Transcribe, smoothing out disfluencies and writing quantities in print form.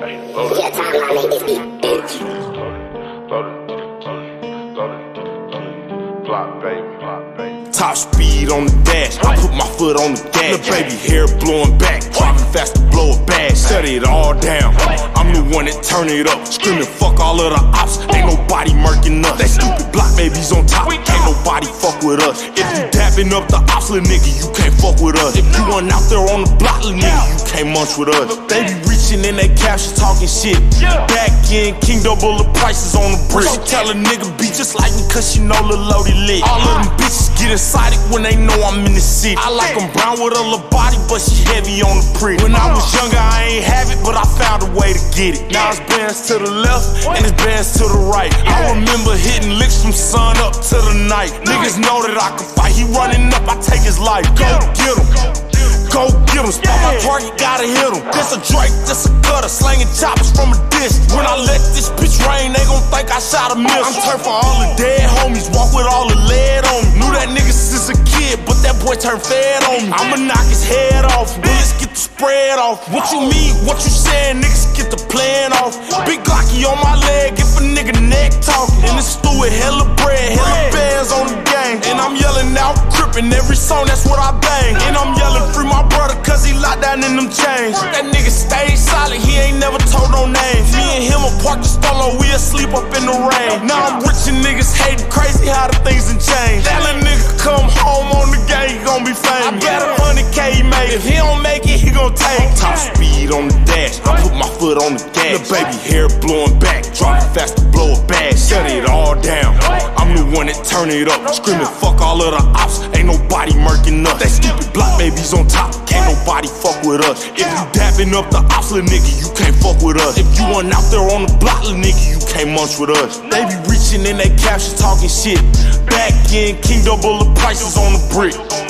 Yeah, timeline make this beat, bitch. Top speed on the dash, I put my foot on the gas. The baby hair blowing back, driving fast to blow a bag. Shut it all down, I'm the one that turn it up. Screaming fuck all of the ops, ain't nobody murking us. That stupid block babies on top, can't nobody fuck with us. If you dapping up the ops, little nigga, you can't fuck with us. If you ain't out there on the block, little nigga, you can't munch with us. They be reaching in their captions talking shit. Back in, King double the prices on the brick. She tell a nigga be just like me cause she know Lil Loaded lit. All of them bitches get excited when they know I'm in the city. I like them brown with a little body, but she heavy on the prick. When I was younger, I ain't have it, but I found a way to get it. Now it's bands to the left, and it's bands to the right. I remember hitting licks from sun up to the night. Niggas know that I can fight. He running up, I take his life. Go get him. Go get him, spot my target, gotta hit him. This a Drake, this a gutter, slanging choppers from a distance. When I let this bitch rain, they gon' think I shot a miss. I'm turned for all the dead homies, walk with all the lead on me. Knew that nigga since a kid, but that boy turned fed on me. I'ma knock his head off, bullets get the spread off. What you mean, what you saying, niggas get the plan off. Big Glocky on my leg, if a nigga neck talking. In the stew with hella bread, hella bands on the game. And I'm yelling out, crippin', every song, that's what I bang. And I'm yelling free my brother cause he locked down in them chains. That nigga stayed solid, he ain't never told no names. Me and him will park the stolo, we asleep up in the rain. Now I'm rich and niggas hating, crazy how the things done changed. That little nigga come home on the game, he gon' be famous. I bet 100K he made it, if he don't make it, he gon' take. Top speed on the dash, I put my foot on the gas. The baby hair blowing back, driving fast to blow a bag. Shut it all down, I'm the one that turn it up. Screaming fuck all of the ops, ain't nobody murking us. That stupid block babies on top, can't nobody fuck with us. If you dapping up the ops, little nigga, you can't fuck with us. If you ain't out there on the block, little nigga, you can't munch with us. They be reaching in their captions talking shit. Back in, King double the prices on the brick.